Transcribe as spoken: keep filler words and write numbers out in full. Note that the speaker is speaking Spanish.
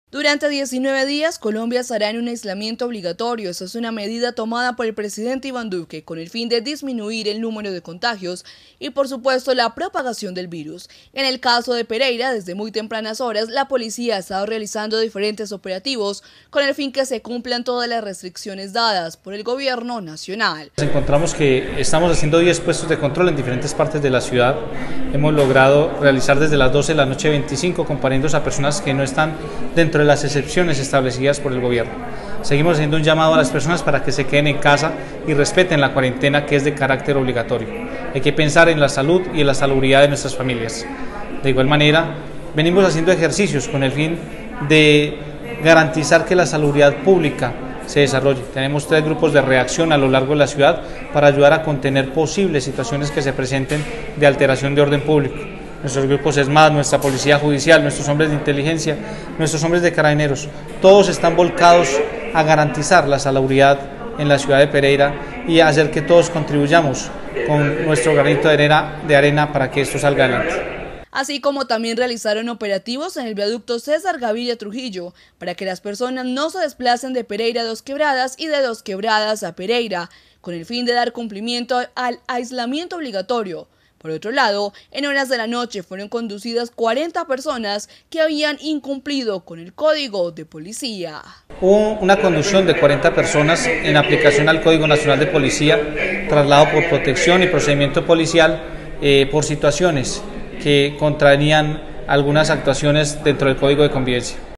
Durante diecinueve días, Colombia estará en un aislamiento obligatorio. Esa es una medida tomada por el presidente Iván Duque con el fin de disminuir el número de contagios y, por supuesto, la propagación del virus. En el caso de Pereira, desde muy tempranas horas, la policía ha estado realizando diferentes operativos con el fin que se cumplan todas las restricciones dadas por el gobierno nacional. Encontramos que estamos haciendo diez puestos de control en diferentes partes de la ciudad. Hemos logrado realizar desde las doce de la noche veinticinco comparendos a personas que no están dentro de las excepciones establecidas por el gobierno. Seguimos haciendo un llamado a las personas para que se queden en casa y respeten la cuarentena, que es de carácter obligatorio. Hay que pensar en la salud y en la salubridad de nuestras familias. De igual manera, venimos haciendo ejercicios con el fin de garantizar que la salubridad pública se desarrolle. Tenemos tres grupos de reacción a lo largo de la ciudad para ayudar a contener posibles situaciones que se presenten de alteración de orden público. Nuestros grupos ESMAD, nuestra policía judicial, nuestros hombres de inteligencia, nuestros hombres de carabineros, todos están volcados a garantizar la salubridad en la ciudad de Pereira y a hacer que todos contribuyamos con nuestro granito de arena, de arena para que esto salga adelante. Así como también realizaron operativos en el viaducto César Gaviria Trujillo para que las personas no se desplacen de Pereira a Dos Quebradas y de Dos Quebradas a Pereira, con el fin de dar cumplimiento al aislamiento obligatorio. Por otro lado, en horas de la noche fueron conducidas cuarenta personas que habían incumplido con el código de policía. Hubo una conducción de cuarenta personas en aplicación al Código Nacional de Policía, traslado por protección y procedimiento policial eh, por situaciones que contravenían algunas actuaciones dentro del Código de Convivencia.